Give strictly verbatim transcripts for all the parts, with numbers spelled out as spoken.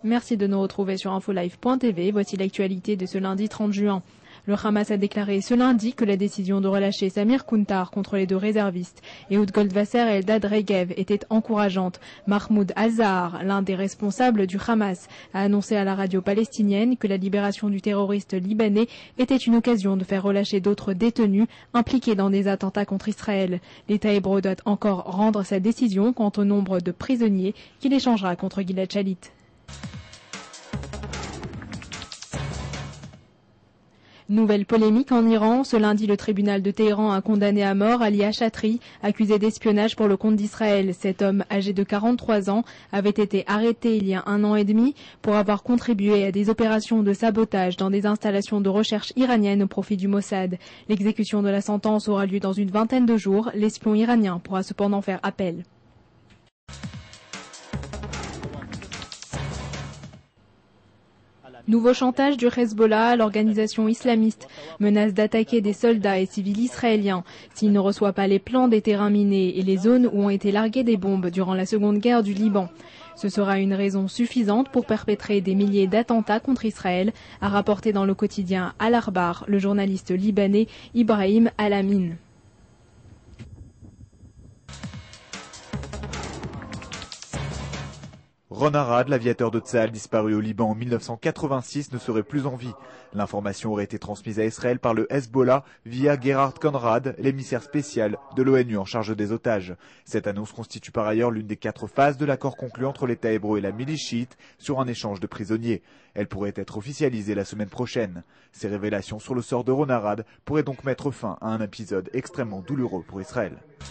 Merci de nous retrouver sur infolive point t v. Voici l'actualité de ce lundi trente juin. Le Hamas a déclaré ce lundi que la décision de relâcher Samir Kuntar contre les deux réservistes, Ehud Goldwasser et Eldad Regev, était encourageante. Mahmoud Al-Zahar, l'un des responsables du Hamas, a annoncé à la radio palestinienne que la libération du terroriste libanais était une occasion de faire relâcher d'autres détenus impliqués dans des attentats contre Israël. L'État hébreu doit encore rendre sa décision quant au nombre de prisonniers qu'il échangera contre Gilad Shalit. Nouvelle polémique en Iran. Ce lundi, le tribunal de Téhéran a condamné à mort Ali Achatri, accusé d'espionnage pour le compte d'Israël. Cet homme, âgé de quarante-trois ans, avait été arrêté il y a un an et demi pour avoir contribué à des opérations de sabotage dans des installations de recherche iraniennes au profit du Mossad. L'exécution de la sentence aura lieu dans une vingtaine de jours. L'espion iranien pourra cependant faire appel. Nouveau chantage du Hezbollah, l'organisation islamiste menace d'attaquer des soldats et civils israéliens s'il ne reçoit pas les plans des terrains minés et les zones où ont été larguées des bombes durant la seconde guerre du Liban. Ce sera une raison suffisante pour perpétrer des milliers d'attentats contre Israël, a rapporté dans le quotidien Al-Akhbar le journaliste libanais Ibrahim Al-Amin. Ron Arad, l'aviateur de Tsahal disparu au Liban en mille neuf cent quatre-vingt-six, ne serait plus en vie. L'information aurait été transmise à Israël par le Hezbollah via Gerhard Konrad, l'émissaire spécial de l'ONU en charge des otages. Cette annonce constitue par ailleurs l'une des quatre phases de l'accord conclu entre l'État hébreu et la milice chiite sur un échange de prisonniers. Elle pourrait être officialisée la semaine prochaine. Ces révélations sur le sort de Ron Arad pourraient donc mettre fin à un épisode extrêmement douloureux pour Israël.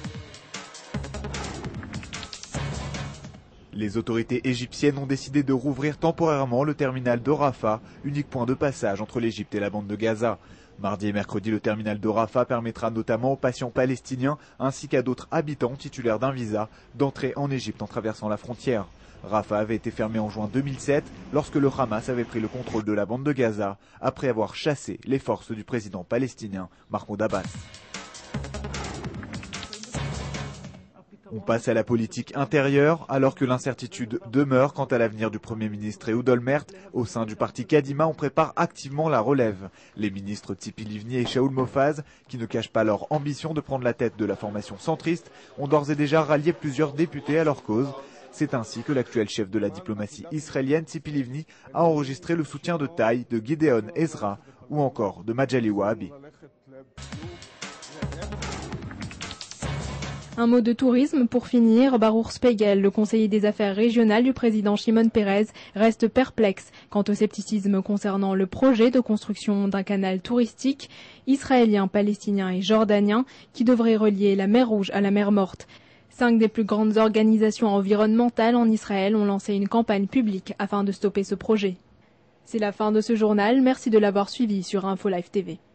Les autorités égyptiennes ont décidé de rouvrir temporairement le terminal de Rafah, unique point de passage entre l'Égypte et la bande de Gaza. Mardi et mercredi, le terminal de Rafah permettra notamment aux patients palestiniens ainsi qu'à d'autres habitants titulaires d'un visa d'entrer en Égypte en traversant la frontière. Rafah avait été fermé en juin deux mille sept lorsque le Hamas avait pris le contrôle de la bande de Gaza après avoir chassé les forces du président palestinien Mahmoud Abbas. On passe à la politique intérieure, alors que l'incertitude demeure quant à l'avenir du Premier ministre Ehud Olmert. Au sein du parti Kadima, on prépare activement la relève. Les ministres Tzipi Livni et Shaul Mofaz, qui ne cachent pas leur ambition de prendre la tête de la formation centriste, ont d'ores et déjà rallié plusieurs députés à leur cause. C'est ainsi que l'actuel chef de la diplomatie israélienne, Tzipi Livni, a enregistré le soutien de taille de Gideon Ezra ou encore de Majali Wahabi. Un mot de tourisme pour finir. Baruch Spiegel, le conseiller des affaires régionales du président Shimon Peres, reste perplexe quant au scepticisme concernant le projet de construction d'un canal touristique israélien, palestinien et jordanien qui devrait relier la mer Rouge à la mer Morte. Cinq des plus grandes organisations environnementales en Israël ont lancé une campagne publique afin de stopper ce projet. C'est la fin de ce journal. Merci de l'avoir suivi sur InfoLive T V.